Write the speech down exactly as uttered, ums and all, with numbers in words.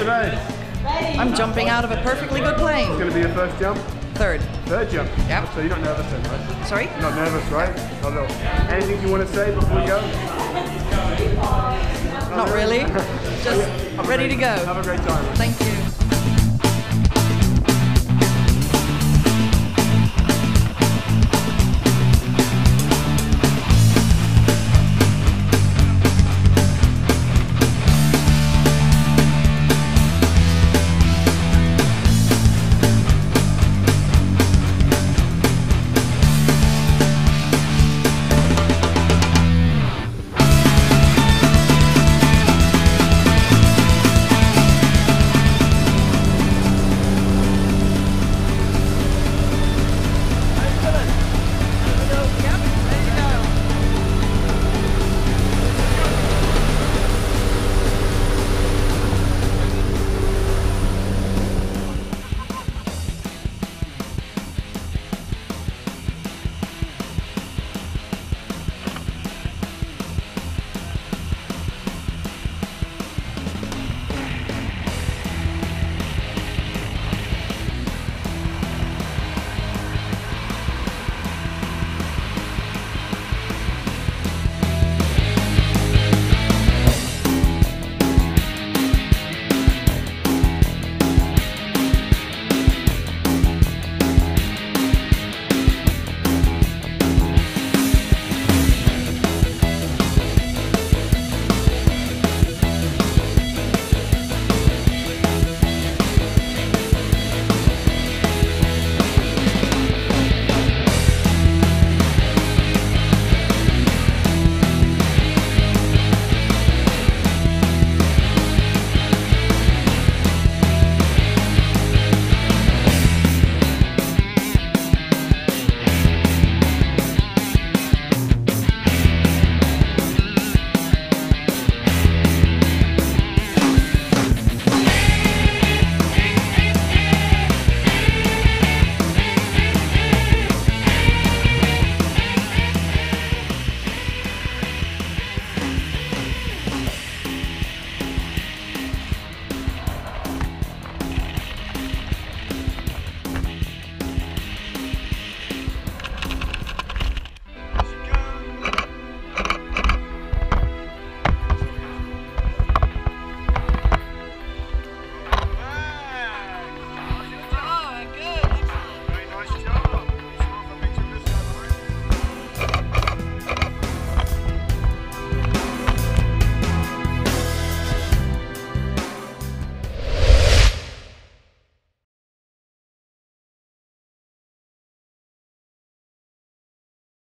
today? I'm jumping out of a perfectly good plane. It's going to be your first jump? Third. Third jump? Yep. So you're not nervous then, right? Sorry? You're not nervous, right? Not at all. Anything you want to say before we go? Not really. Just ready to go. Have a great time. Thank you.